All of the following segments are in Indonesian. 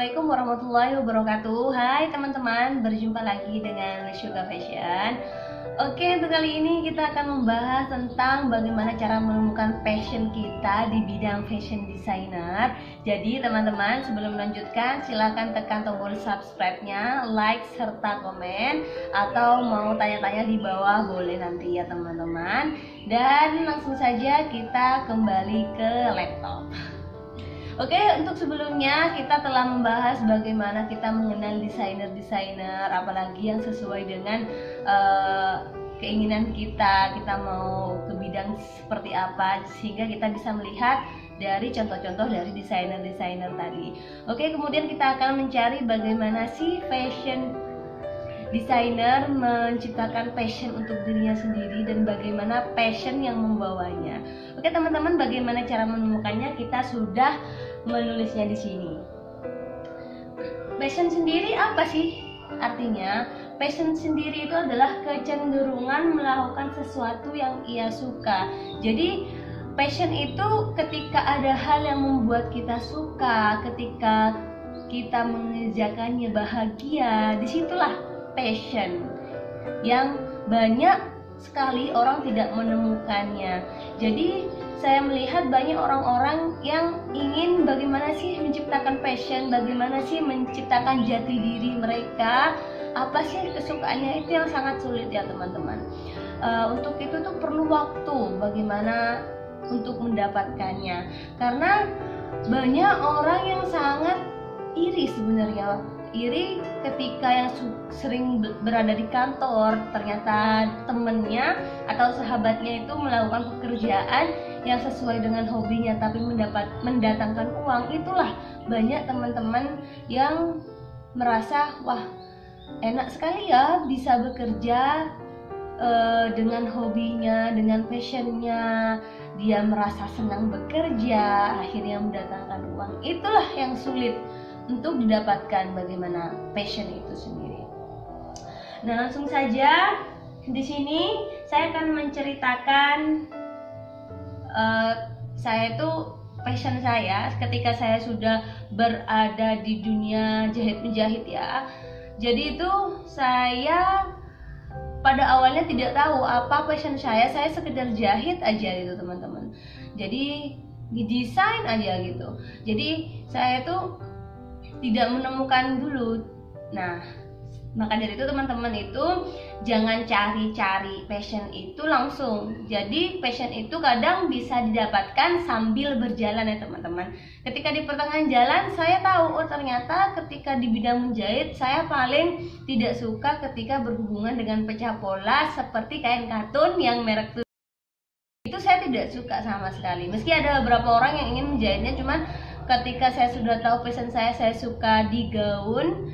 Assalamualaikum warahmatullahi wabarakatuh. Hai teman-teman, berjumpa lagi dengan Syuka Fashion. Oke, untuk kali ini kita akan membahas tentang bagaimana cara menemukan passion kita di bidang fashion designer. Jadi teman-teman, sebelum melanjutkan silahkan tekan tombol subscribe-nya, like serta komen, atau mau tanya-tanya di bawah boleh nanti ya teman-teman. Dan langsung saja kita kembali ke laptop. Oke, untuk sebelumnya kita telah membahas bagaimana kita mengenal desainer-desainer, apalagi yang sesuai dengan keinginan kita mau ke bidang seperti apa, sehingga kita bisa melihat dari contoh-contoh dari desainer-desainer tadi. Oke, kemudian kita akan mencari bagaimana sih fashion desainer menciptakan passion untuk dirinya sendiri dan bagaimana passion yang membawanya. Oke teman-teman, bagaimana cara menemukannya? Kita sudah menulisnya di sini. Passion sendiri apa sih? Artinya, passion sendiri itu adalah kecenderungan melakukan sesuatu yang ia suka. Jadi, passion itu ketika ada hal yang membuat kita suka, ketika kita mengerjakannya bahagia, disitulah passion yang banyak sekali orang tidak menemukannya. Jadi saya melihat banyak orang-orang yang ingin bagaimana sih menciptakan passion, bagaimana sih menciptakan jati diri mereka, apa sih kesukaannya, itu yang sangat sulit ya teman-teman. Untuk itu tuh perlu waktu bagaimana untuk mendapatkannya, karena banyak orang yang sangat iri sebenarnya. Iri ketika yang sering berada di kantor, ternyata temennya atau sahabatnya itu melakukan pekerjaan yang sesuai dengan hobinya tapi mendatangkan uang. Itulah banyak teman-teman yang merasa, wah enak sekali ya bisa bekerja dengan hobinya, dengan passionnya. Dia merasa senang bekerja, akhirnya mendatangkan uang. Itulah yang sulit untuk didapatkan, bagaimana passion itu sendiri. Nah, langsung saja di sini saya akan menceritakan saya itu passion saya ketika saya sudah berada di dunia jahit menjahit ya. Jadi itu saya pada awalnya tidak tahu apa passion saya sekedar jahit aja gitu teman-teman. Jadi didesain aja gitu. Jadi saya tuh tidak menemukan dulu. Nah, maka dari itu teman-teman itu jangan cari-cari passion itu langsung. Jadi passion itu kadang bisa didapatkan sambil berjalan ya teman-teman. Ketika di pertengahan jalan saya tahu, oh ternyata ketika di bidang menjahit saya paling tidak suka ketika berhubungan dengan pecah pola seperti kain katun yang merek itu saya tidak suka sama sekali. Meski ada beberapa orang yang ingin menjahitnya, cuman ketika saya sudah tahu passion saya suka di gaun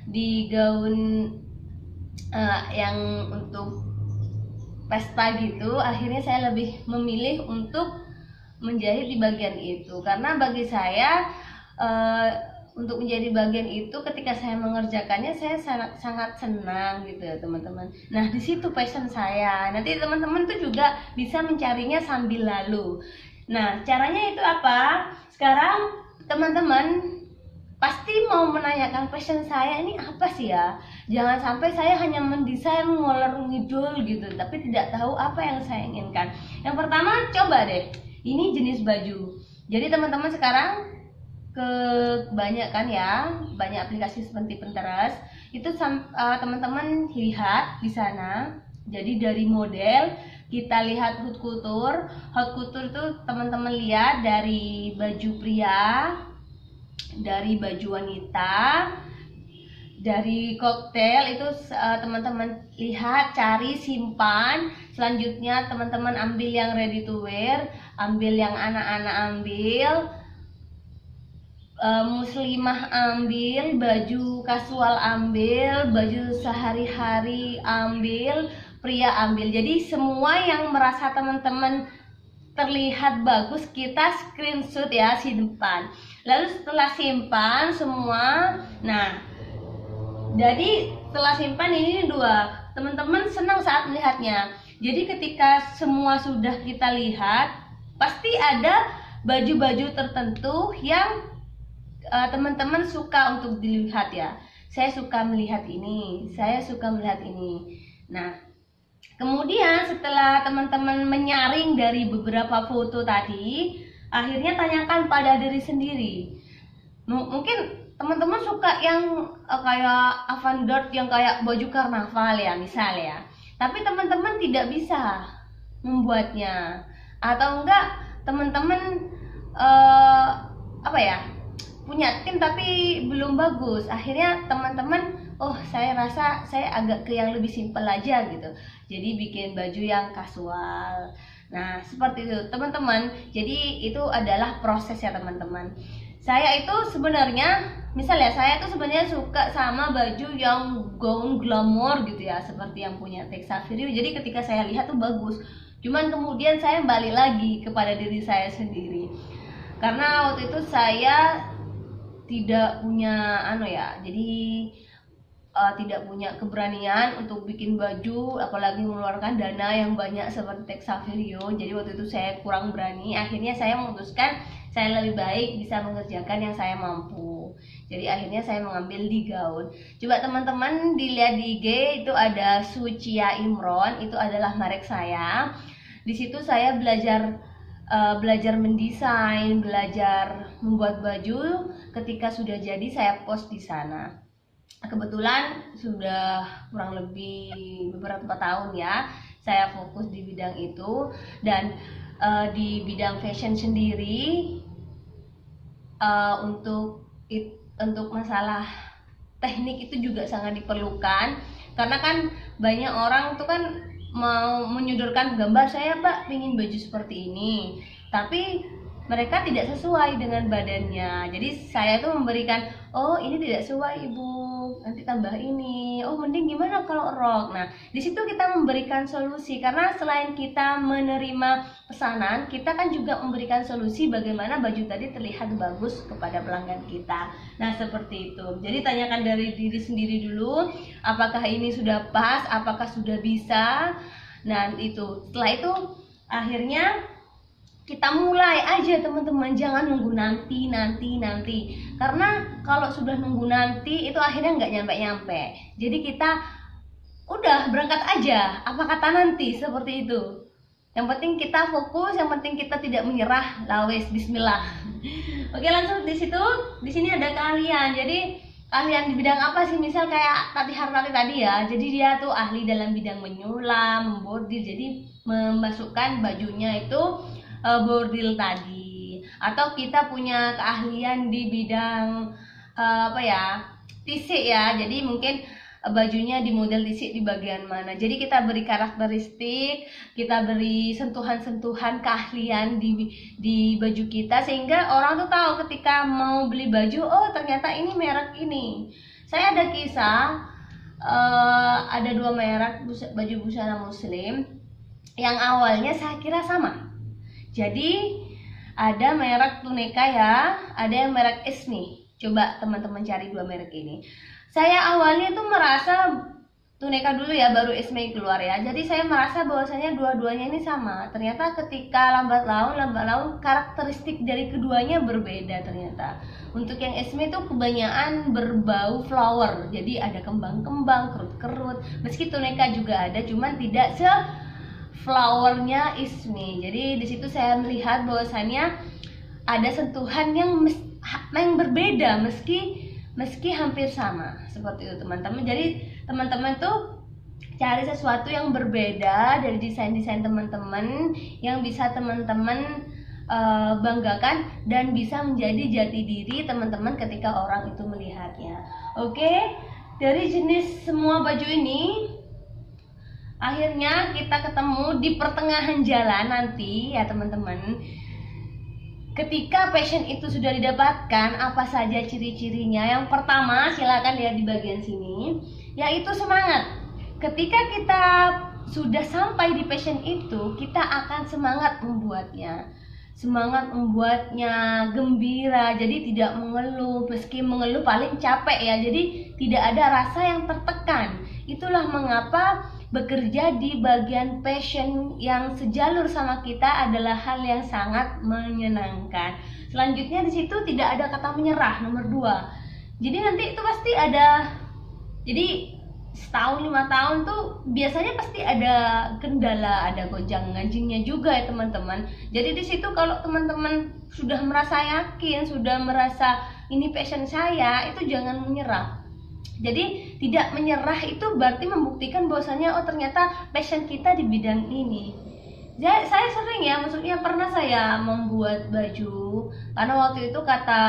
yang untuk pesta gitu, akhirnya saya lebih memilih untuk menjahit di bagian itu, karena bagi saya untuk menjadi bagian itu ketika saya mengerjakannya saya sangat senang gitu ya teman-teman. Nah, di situ passion saya. Nanti teman-teman tuh juga bisa mencarinya sambil lalu. Nah, caranya itu apa? Sekarang teman-teman pasti mau menanyakan passion saya ini apa sih ya. Jangan sampai saya hanya mendesain ngolor ngidul gitu tapi tidak tahu apa yang saya inginkan. Yang pertama, coba deh, ini jenis baju. Jadi teman-teman sekarang kebanyakan ya, banyak aplikasi seperti Pinterest itu teman-teman lihat di sana. Jadi dari model kita lihat haute couture itu teman-teman lihat dari baju pria, dari baju wanita, dari koktail itu teman-teman lihat, cari, simpan. Selanjutnya teman-teman ambil yang ready to wear, ambil yang anak-anak ambil, muslimah ambil, baju kasual ambil, baju sehari-hari ambil, pria ambil. Jadi semua yang merasa teman-teman terlihat bagus kita screenshot ya, simpan. Lalu setelah simpan semua, nah jadi setelah simpan ini dua, teman-teman senang saat melihatnya. Jadi ketika semua sudah kita lihat, pasti ada baju-baju tertentu yang teman-teman suka untuk dilihat ya. Saya suka melihat ini, saya suka melihat ini. Nah, kemudian setelah teman-teman menyaring dari beberapa foto tadi, akhirnya tanyakan pada diri sendiri. Mungkin teman-teman suka yang kayak avant-garde, yang kayak baju karnaval ya, misal ya. Tapi teman-teman tidak bisa membuatnya, atau enggak teman-teman apa ya, punya tim tapi belum bagus. Akhirnya teman-teman, oh saya rasa saya agak ke yang lebih simpel aja gitu, jadi bikin baju yang kasual. Nah seperti itu teman-teman. Jadi itu adalah proses ya teman-teman. Saya itu sebenarnya, misalnya saya itu sebenarnya suka sama baju yang gaun glamour gitu ya, seperti yang punya Texaverio. Jadi ketika saya lihat tuh bagus, cuman kemudian saya balik lagi kepada diri saya sendiri, karena waktu itu saya tidak punya jadi tidak punya keberanian untuk bikin baju, apalagi mengeluarkan dana yang banyak seperti Texaverio. Jadi waktu itu saya kurang berani. Akhirnya saya memutuskan saya lebih baik bisa mengerjakan yang saya mampu. Jadi akhirnya saya mengambil di gaun. Coba teman-teman dilihat di IG, itu ada Sucia Imron, itu adalah merek saya. Di situ saya belajar mendesain, belajar membuat baju. Ketika sudah jadi saya post di sana. Kebetulan sudah kurang lebih beberapa tahun ya saya fokus di bidang itu. Dan di bidang fashion sendiri, untuk masalah teknik itu juga sangat diperlukan, karena kan banyak orang tuh kan mau menyodorkan gambar, saya Mbak pengen baju seperti ini, tapi mereka tidak sesuai dengan badannya. Jadi saya tuh memberikan, oh ini tidak sesuai ibu, nanti tambah ini, oh mending gimana kalau rok. Nah di situ kita memberikan solusi, karena selain kita menerima pesanan, kita kan juga memberikan solusi bagaimana baju tadi terlihat bagus kepada pelanggan kita. Nah seperti itu. Jadi tanyakan dari diri sendiri dulu, apakah ini sudah pas, apakah sudah bisa. Nah itu, setelah itu akhirnya kita mulai aja teman-teman, jangan nunggu nanti. Karena kalau sudah nunggu nanti itu akhirnya nggak nyampe-nyampe. Jadi kita udah berangkat aja, apa kata nanti, seperti itu. Yang penting kita fokus, yang penting kita tidak menyerah. Lawes bismillah. Oke, langsung di situ. Di sini ada keahlian. Jadi keahlian di bidang apa sih? Misal kayak Tati Hartati tadi ya. Jadi dia tuh ahli dalam bidang menyulam, membordir. Jadi memasukkan bajunya itu bordil tadi. Atau kita punya keahlian di bidang tisik ya. Jadi mungkin bajunya di model tisik di bagian mana. Jadi kita beri karakteristik, kita beri sentuhan-sentuhan keahlian di baju kita, sehingga orang tuh tahu ketika mau beli baju, oh ternyata ini merek ini. Saya ada kisah, ada 2 merek baju busana muslim yang awalnya saya kira sama. Jadi ada merek Tuneka ya, ada yang merek Ismi. Coba teman-teman cari 2 merek ini. Saya awalnya tuh merasa Tuneka dulu ya, baru Ismi keluar ya. Jadi saya merasa bahwasanya dua-duanya ini sama. Ternyata ketika lambat laun karakteristik dari keduanya berbeda ternyata. Untuk yang Ismi tuh kebanyakan berbau flower. Jadi ada kembang-kembang, kerut-kerut. Meski Tuneka juga ada, cuman tidak flowernya Ismi. Jadi di situ saya melihat bahwasannya ada sentuhan yang berbeda meski hampir sama, seperti itu teman-teman. Jadi teman-teman tuh cari sesuatu yang berbeda dari desain-desain teman-teman yang bisa teman-teman banggakan dan bisa menjadi jati diri teman-teman ketika orang itu melihatnya. Oke, dari jenis semua baju ini akhirnya kita ketemu di pertengahan jalan nanti ya teman-teman. Ketika passion itu sudah didapatkan, apa saja ciri-cirinya? Yang pertama, silakan lihat di bagian sini, yaitu semangat. Ketika kita sudah sampai di passion itu, kita akan semangat membuatnya. Semangat membuatnya gembira, jadi tidak mengeluh. Meski mengeluh paling capek ya, jadi tidak ada rasa yang tertekan. Itulah mengapa bekerja di bagian passion yang sejalur sama kita adalah hal yang sangat menyenangkan. Selanjutnya di situ tidak ada kata menyerah, nomor 2. Jadi nanti itu pasti ada, jadi setahun 5 tahun tuh biasanya pasti ada kendala, ada gonjang ganjingnya juga ya teman-teman. Jadi di situ kalau teman-teman sudah merasa yakin, sudah merasa ini passion saya, itu jangan menyerah. Jadi tidak menyerah itu berarti membuktikan bahwasanya oh ternyata passion kita di bidang ini. Saya sering ya, maksudnya pernah saya membuat baju karena waktu itu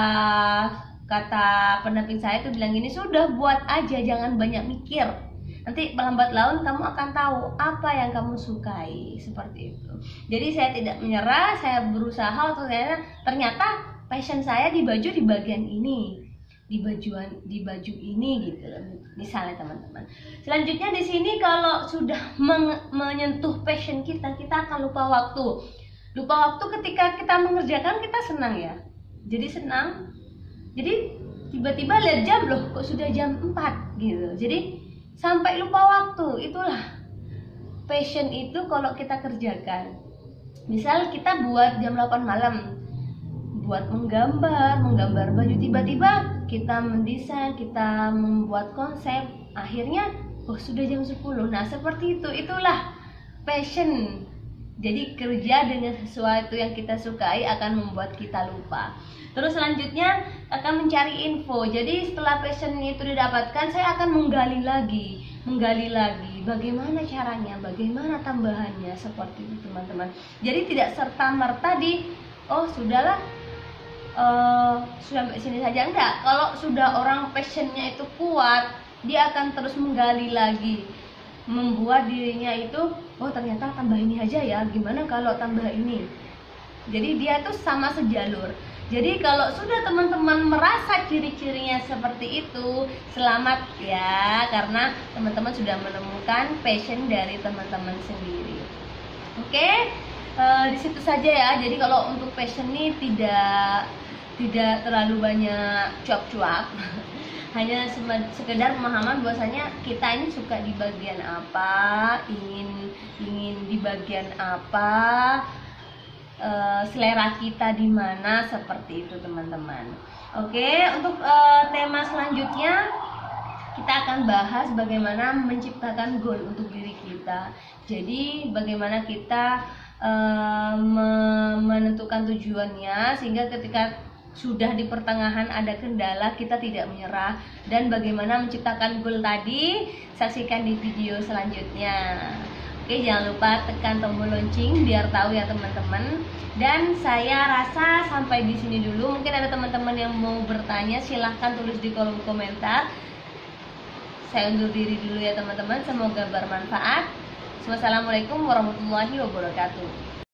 kata pendamping saya itu bilang gini, sudah buat aja, jangan banyak mikir, nanti lambat laun kamu akan tahu apa yang kamu sukai, seperti itu. Jadi saya tidak menyerah, saya berusaha untuk ternyata passion saya di baju di bagian ini, di baju ini gitu misalnya teman-teman. Selanjutnya di sini kalau sudah menyentuh passion kita akan lupa waktu ketika kita mengerjakan. Kita senang ya, jadi senang. Jadi tiba-tiba lihat jam, loh kok sudah jam 4 gitu. Jadi sampai lupa waktu. Itulah passion itu kalau kita kerjakan. Misal kita buat jam 8 malam, buat menggambar baju, tiba-tiba kita mendesain, kita membuat konsep, akhirnya sudah jam 10. Nah seperti itu, itulah passion. Jadi kerja dengan sesuatu yang kita sukai akan membuat kita lupa. Terus selanjutnya akan mencari info. Jadi setelah passion itu didapatkan, saya akan menggali lagi bagaimana caranya, bagaimana tambahannya, seperti itu teman-teman. Jadi tidak serta-merta sudahlah sampai sini saja, enggak. Kalau sudah orang passionnya itu kuat, dia akan terus menggali lagi, membuat dirinya itu ternyata tambah ini aja ya, gimana kalau tambah ini. Jadi dia tuh sama sejalur. Jadi kalau sudah teman-teman merasa ciri-cirinya seperti itu, selamat ya, karena teman-teman sudah menemukan passion dari teman-teman sendiri. Oke, di situ saja ya. Jadi kalau untuk passion ini tidak terlalu banyak cuap-cuap. Hanya sekedar pemahaman bahwasanya kita ini suka di bagian apa, ingin di bagian apa, selera kita di mana, seperti itu teman-teman. Oke, untuk tema selanjutnya kita akan bahas bagaimana menciptakan goal untuk diri kita. Jadi bagaimana kita menentukan tujuannya sehingga ketika sudah di pertengahan ada kendala kita tidak menyerah, dan bagaimana menciptakan goal tadi saksikan di video selanjutnya. Oke, jangan lupa tekan tombol lonceng biar tahu ya teman-teman. Dan saya rasa sampai di sini dulu. Mungkin ada teman-teman yang mau bertanya, silahkan tulis di kolom komentar. Saya undur diri dulu ya teman-teman. Semoga bermanfaat. Wassalamualaikum warahmatullahi wabarakatuh.